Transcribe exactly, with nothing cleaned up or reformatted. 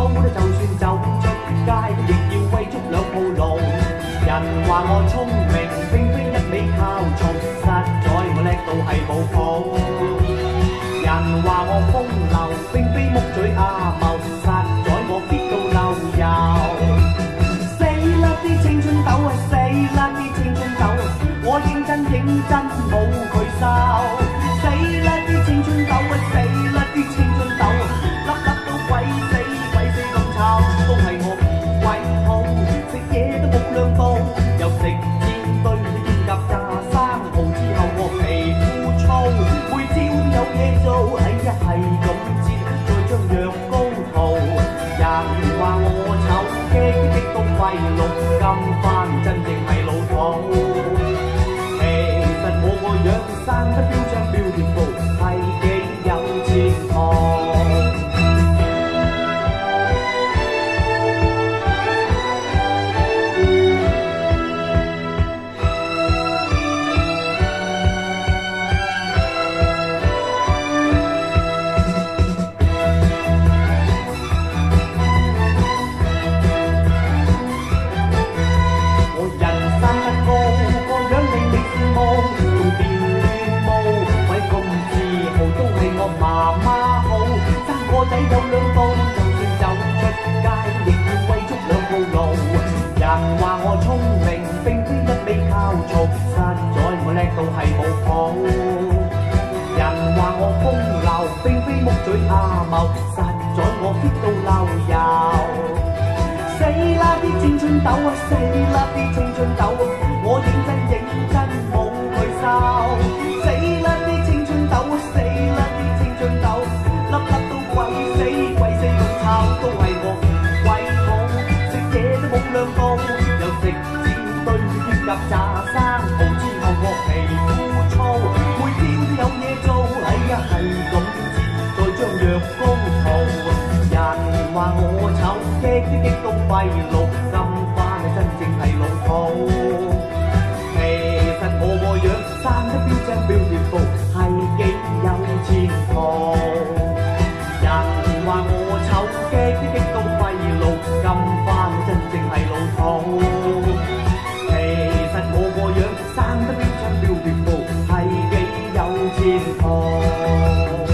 粗，就算走出街，亦要為足兩鋪路。人話我聰明，並非一味靠聰，實在我叻到係冇譜。人話我風流，並非木嘴阿茂，實在我 fit 到漏油。死啦啲青春痘啊！死啦啲青春痘啊！我認真認真冇佢收。死啦啲青春痘啊！死啦啲青春痘啊！粒粒都鬼死鬼死咁臭，都係我唔胃好，食嘢都冇兩度，又食煎堆煙夾炸生蠔之後我皮膚粗，每朝都有嘢做，哎呀係咁煎，再將藥膏塗。人話我醜激激到肺癆，今番真正係老土。其實我個樣生得標張標貼布，係幾有前途。仔有兩刀，就算走出街，亦要為足兩鋪路。人話我聰明，並非一味靠嘈，實在我叻到係冇譜。人話我風流，並非木嘴阿茂，實在我 fit 到漏油。死啦啲青春痘啊！死啦啲青春痘啊！我認真認真冇佢收。死啦啲青春痘啊！死啦啲青春痘，粒粒都鬼死鬼死咁臭，都係我唔胃好，食嘢都冇兩度，又食煎堆煙夾炸生蠔之後我皮膚粗，每朝都有嘢做，哎呀係咁煎，再將藥膏塗。人話我醜激都激到肺癆，今番係真正係老土。其實我個樣生得標青標貼布，係幾有前途。話我醜激都激到肺癆，今番真正係老土。其實我個樣生得標青標貼布，係幾有前途。